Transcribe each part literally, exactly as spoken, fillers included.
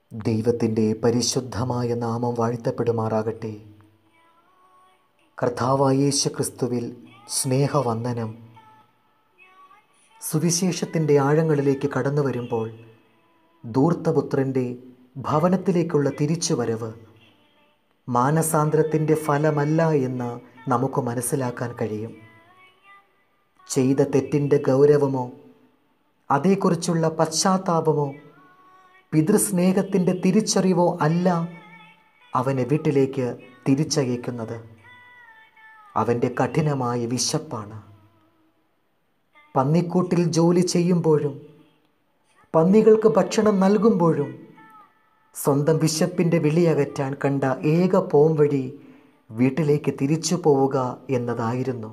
ദൈവത്തിൻ്റെ പരിശുദ്ധമായ നാമം വാഴ്ത്തപ്പെടുമാറാകട്ടെ. കർത്താവായ യേശു ക്രിസ്തുവിൽ സ്നേഹവന്ദനം. സുവിശേഷത്തിൻ്റെ ആഴങ്ങളിലേക്ക് കടന്നു വരുമ്പോൾ ധൂർത്തപുത്രൻ്റെ ഭവനത്തിലേക്കുള്ള തിരിച്ചുവരവ് മാനസാന്തരത്തിൻ്റെ ഫലമല്ല എന്ന് നമുക്ക് മനസ്സിലാക്കാൻ കഴിയും. ചെയ്ത തെറ്റിൻ്റെ ഗൗരവമോ അതേക്കുറിച്ചുള്ള പശ്ചാത്താപമോ പിതൃസ്നേഹത്തിൻ്റെ തിരിച്ചറിവോ അല്ല അവനെ വീട്ടിലേക്ക് തിരിച്ചയക്കുന്നത്. അവൻ്റെ കഠിനമായ വിശപ്പാണ്. പന്നിക്കൂട്ടിൽ ജോലി ചെയ്യുമ്പോഴും പന്നികൾക്ക് ഭക്ഷണം നൽകുമ്പോഴും സ്വന്തം വിശപ്പിൻ്റെ വിളിയകറ്റാൻ കണ്ട ഏക പോംവഴി വീട്ടിലേക്ക് തിരിച്ചു പോവുക എന്നതായിരുന്നു.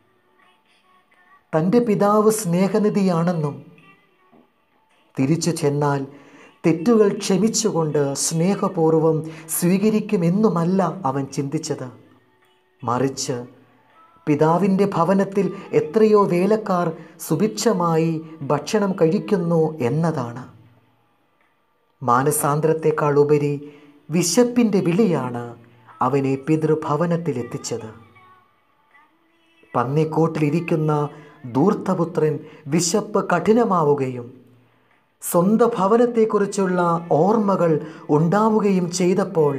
തൻ്റെ പിതാവ് സ്നേഹനിധിയാണെന്നും തിരിച്ചു ചെന്നാൽ തെറ്റുകൾ ക്ഷമിച്ചുകൊണ്ട് സ്നേഹപൂർവം സ്വീകരിക്കുമെന്നുമല്ല അവൻ ചിന്തിച്ചത്. മറിച്ച് പിതാവിൻ്റെ ഭവനത്തിൽ എത്രയോ വേലക്കാർ സുഭിക്ഷമായി ഭക്ഷണം കഴിക്കുന്നു എന്നതാണ്. മാനസാന്തരത്തെക്കാൾ ഉപരി വിശപ്പിൻ്റെ വിളിയാണ് അവനെ പിതൃഭവനത്തിലെത്തിച്ചത്. പന്നിക്കൂട്ടിലിരിക്കുന്ന ധൂർത്തപുത്രൻ വിശപ്പ് കഠിനമാവുകയും സ്വന്തം ഭവനത്തെക്കുറിച്ചുള്ള ഓർമ്മകൾ ഉണ്ടാവുകയും ചെയ്തപ്പോൾ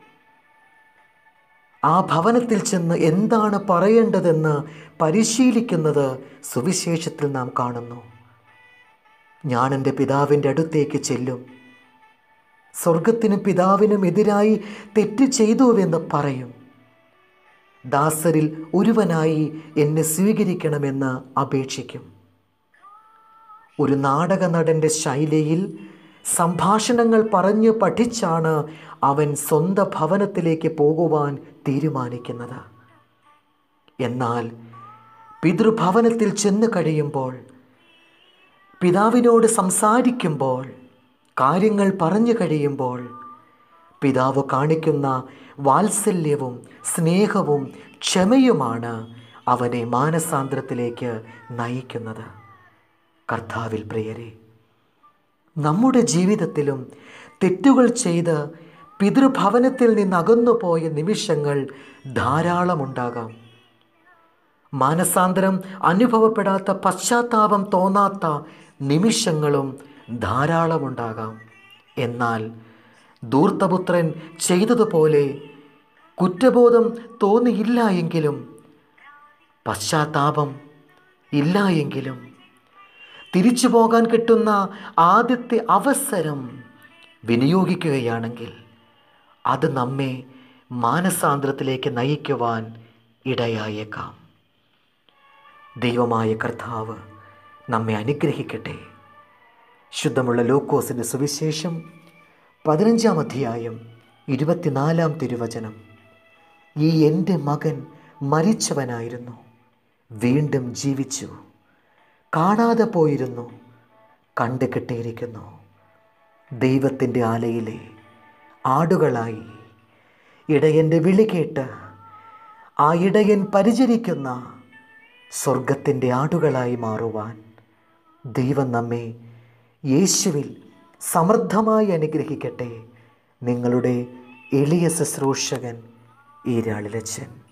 ആ ഭവനത്തിൽ ചെന്ന് എന്താണ് പറയേണ്ടതെന്ന് പരിശീലിക്കുന്നത് സുവിശേഷത്തിൽ നാം കാണുന്നു. ഞാൻ എൻ്റെ പിതാവിൻ്റെ അടുത്തേക്ക് ചെല്ലും, സ്വർഗത്തിനും പിതാവിനും എതിരായി തെറ്റ് ചെയ്തുവെന്ന് പറയും, ദാസരിൽ ഒരുവനായി എന്നെ സ്വീകരിക്കണമെന്ന് അപേക്ഷിക്കും. ഒരു നാടക നടൻ്റെ ശൈലിയിൽ സംഭാഷണങ്ങൾ പറഞ്ഞ് പഠിച്ചാണ് അവൻ സ്വന്തം ഭവനത്തിലേക്ക് പോകുവാൻ തീരുമാനിക്കുന്നത്. എന്നാൽ പിതൃഭവനത്തിൽ ചെന്ന് കഴിയുമ്പോൾ, പിതാവിനോട് സംസാരിക്കുമ്പോൾ, കാര്യങ്ങൾ പറഞ്ഞു കഴിയുമ്പോൾ പിതാവ് കാണിക്കുന്ന വാത്സല്യവും സ്നേഹവും ക്ഷമയുമാണ് അവനെ മാനസാന്തരത്തിലേക്ക് നയിക്കുന്നത്. കർത്താവിൽ പ്രിയരെ, നമ്മുടെ ജീവിതത്തിലും തെറ്റുകൾ ചെയ്ത് പിതൃഭവനത്തിൽ നിന്ന് അകന്നുപോയ നിമിഷങ്ങൾ ധാരാളമുണ്ടാകാം. മാനസാന്തരം അനുഭവപ്പെടാത്ത, പശ്ചാത്താപം തോന്നാത്ത നിമിഷങ്ങളും ധാരാളമുണ്ടാകാം. എന്നാൽ ധൂർത്തപുത്രൻ ചെയ്തതുപോലെ കുറ്റബോധം തോന്നിയില്ല എങ്കിലും, പശ്ചാത്താപം ഇല്ല എങ്കിലും, തിരിച്ചു പോകാൻ കിട്ടുന്ന ആദ്യത്തെ അവസരം വിനിയോഗിക്കുകയാണെങ്കിൽ അത് നമ്മെ മാനസാന്തരത്തിലേക്ക് നയിക്കുവാൻ ഇടയായേക്കാം. ദൈവമായ കർത്താവ് നമ്മെ അനുഗ്രഹിക്കട്ടെ. ശുദ്ധമുള്ള ലൂക്കോസിൻ്റെ സുവിശേഷം പതിനഞ്ചാം അധ്യായം ഇരുപത്തിനാലാം തിരുവചനം. ഈ എൻ്റെ മകൻ മരിച്ചവനായിരുന്നു, വീണ്ടും ജീവിച്ചു, കാണാതെ പോയിരുന്നു, കണ്ടു കിട്ടിയിരിക്കുന്നു. ദൈവത്തിൻ്റെ ആലയിലെ ആടുകളായി ഇടയൻ്റെ വിളി കേട്ട് ആ ഇടയൻ പരിചരിക്കുന്ന സ്വർഗത്തിൻ്റെ ആടുകളായി മാറുവാൻ ദൈവം നമ്മെ യേശുവിൽ സമൃദ്ധമായി അനുഗ്രഹിക്കട്ടെ. നിങ്ങളുടെ എളിയ ശുശ്രൂഷകൻ ഈരാളിലച്ചൻ.